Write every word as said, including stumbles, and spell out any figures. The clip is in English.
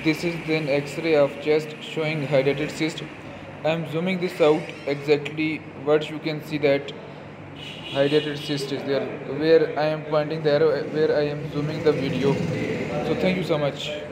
This is an X-ray of chest showing hydatid cyst. I am zooming this out exactly what you can see that hydatid cyst is there where I am pointing the arrow where I am zooming the video. So thank you so much.